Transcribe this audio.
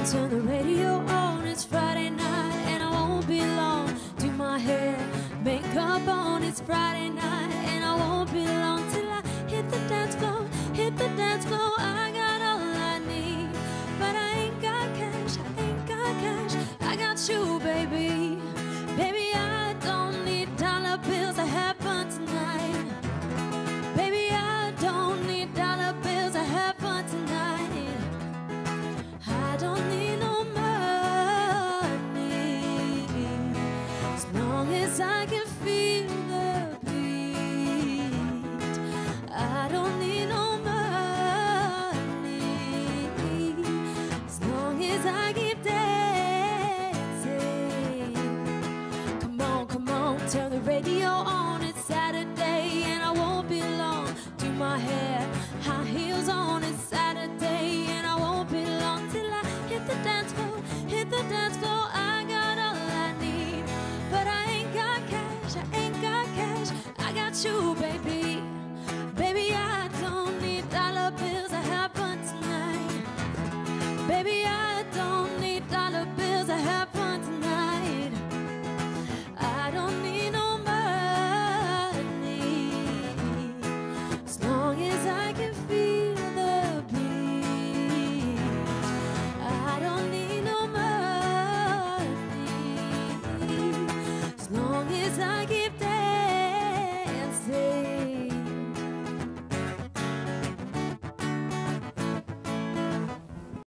turn the radio on, it's Friday night and I won't be long. Do my hair, makeup on, it's Friday night and I won't be long till I hit the dance floor, hit the dance floor. I got all I need, but I ain't got cash, I ain't got cash. I got you, baby. Baby, I don't need dollar bills to have fun tonight. Baby, I don't need dollar bills to have fun tonight. I don't need no money as long as I can feel the beat. I don't need no money as long as I keep dancing. Come on, turn the radio on. It's Saturday and I won't be long. Do my hair, high heels on. It's Saturday and I won't be long till I hit the dance floor, hit the dance floor. I got all I need, but I ain't got cash, I ain't got cash. I got you, baby.